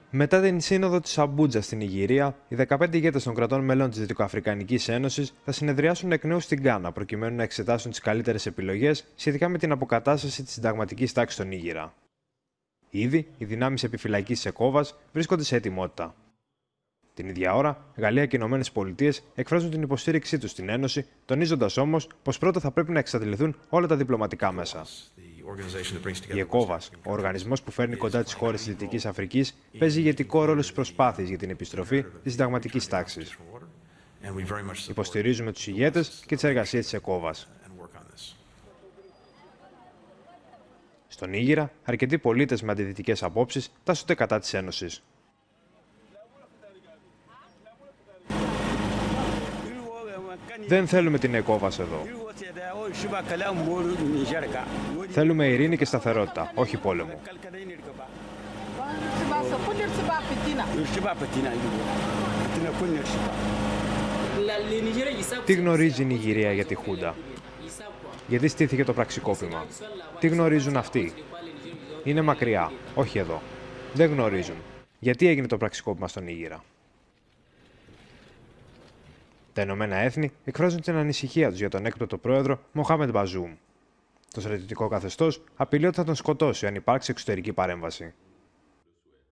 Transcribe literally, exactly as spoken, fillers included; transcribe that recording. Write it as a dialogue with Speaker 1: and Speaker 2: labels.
Speaker 1: Μετά την σύνοδο της Αμπούτζα στην Νιγηρία, οι δεκαπέντε ηγέτες των κρατών μελών της Δυτικοαφρικανικής Ένωσης θα συνεδριάσουν εκ νέου στην Γκάνα προκειμένου να εξετάσουν τις καλύτερες επιλογές σχετικά με την αποκατάσταση της συνταγματικής τάξης στον Νίγηρα. Ήδη, οι δυνάμεις επιφυλακής της ΕΚΟΒΑΣ βρίσκονται σε ετοιμότητα. Την ίδια ώρα, Γαλλία και οι Ηνωμένες Πολιτείες εκφράζουν την υποστήριξή τους στην Ένωση, τονίζοντας όμως πως πρώτα θα πρέπει να εξαντληθούν όλα τα διπλωματικά μέσα. Η ΕΚΟΒΑΣ, ο οργανισμός που φέρνει κοντά τις χώρες της Δυτικής Αφρικής, παίζει ηγετικό ρόλο στις προσπάθειες για την επιστροφή της συνταγματικής τάξης. Υποστηρίζουμε τους ηγέτες και τις εργασίες της ΕΚΟΒΑΣ. Στον Νίγηρα, αρκετοί πολίτες με αντιδυτικές απόψεις τάσσονται κατά της Ένωσης. Δεν θέλουμε την ΕΚΟΒΑΣ εδώ. Θέλουμε ειρήνη και σταθερότητα, όχι πόλεμο. Τι γνωρίζει η Νιγηρία για τη Χούντα? Γιατί στήθηκε το πραξικόπημα? Τι γνωρίζουν αυτοί? Είναι μακριά, όχι εδώ. Δεν γνωρίζουν. Γιατί έγινε το πραξικόπημα στον Νίγηρα? Τα Ηνωμένα Έθνη εκφράζουν την ανησυχία τους για τον έκτοτο πρόεδρο Μοχάμεντ Μπαζούμ. Το στρατιωτικό καθεστώς απειλεί ότι θα τον σκοτώσει αν υπάρξει εξωτερική παρέμβαση.